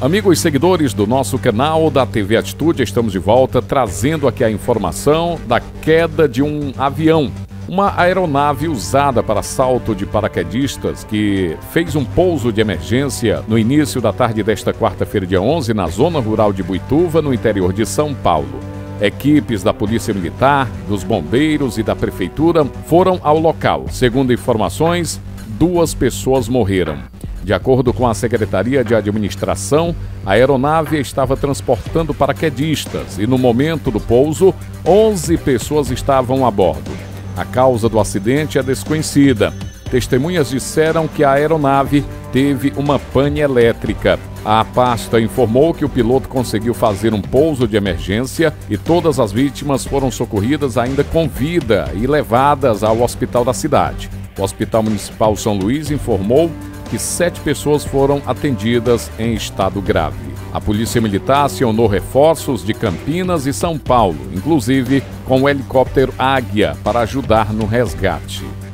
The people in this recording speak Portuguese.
Amigos seguidores do nosso canal da TV Atitude, estamos de volta trazendo aqui a informação da queda de um avião. Uma aeronave usada para salto de paraquedistas que fez um pouso de emergência no início da tarde desta quarta-feira, dia 11, na zona rural de Boituva, no interior de São Paulo. Equipes da Polícia Militar, dos bombeiros e da Prefeitura foram ao local. Segundo informações, 2 pessoas morreram. De acordo com a Secretaria de Administração, a aeronave estava transportando paraquedistas e, no momento do pouso, 11 pessoas estavam a bordo. A causa do acidente é desconhecida. Testemunhas disseram que a aeronave teve uma pane elétrica. A pasta informou que o piloto conseguiu fazer um pouso de emergência e todas as vítimas foram socorridas ainda com vida e levadas ao hospital da cidade. O Hospital Municipal São Luís informou que 7 pessoas foram atendidas em estado grave. A Polícia Militar acionou reforços de Campinas e São Paulo, inclusive com o helicóptero Águia, para ajudar no resgate.